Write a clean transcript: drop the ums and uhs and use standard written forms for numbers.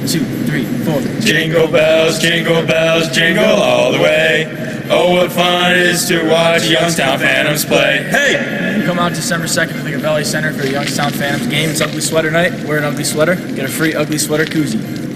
2, 3, 4. Jingle bells, jingle all the way. Oh, what fun it is to watch Youngstown Phantoms play. Hey! Come out December 2nd to the Valley Center for the Youngstown Phantoms game. It's Ugly Sweater Night. Wear an ugly sweater. Get a free ugly sweater koozie.